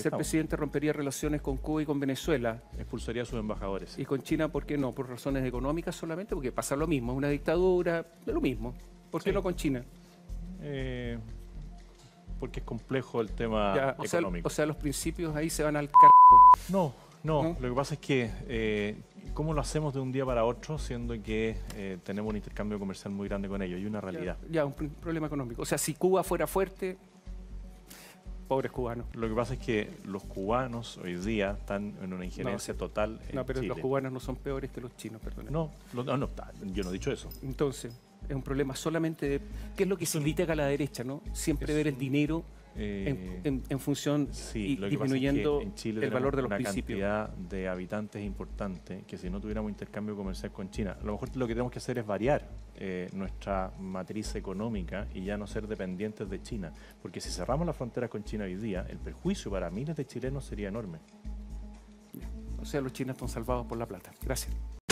ser presidente rompería relaciones con Cuba y con Venezuela. Expulsaría a sus embajadores. Y con China, ¿por qué no? ¿Por razones económicas solamente? Porque pasa lo mismo, es una dictadura, es lo mismo. ¿Por qué no con China? Porque es complejo el tema económico. O sea, los principios ahí se van al carajo. No. Lo que pasa es que ¿cómo lo hacemos de un día para otro, siendo que tenemos un intercambio comercial muy grande con ellos? Y una realidad. Ya, un problema económico. O sea, si Cuba fuera fuerte, pobres cubanos. Lo que pasa es que los cubanos hoy día están en una injerencia total en No, pero Chile. los cubanos no son peores que los chinos, perdón. No, yo no he dicho eso. Entonces, es un problema solamente de... ¿Qué es lo que se critica a la derecha, no? Siempre ver el dinero en función y disminuyendo es que en Chile el valor de los una principios. Cantidad de habitantes importante que si no tuviéramos intercambio comercial con China, a lo mejor lo que tenemos que hacer es variar nuestra matriz económica y ya no ser dependientes de China. Porque si cerramos las fronteras con China hoy día, el perjuicio para miles de chilenos sería enorme. O sea, los chinos están salvados por la plata. Gracias.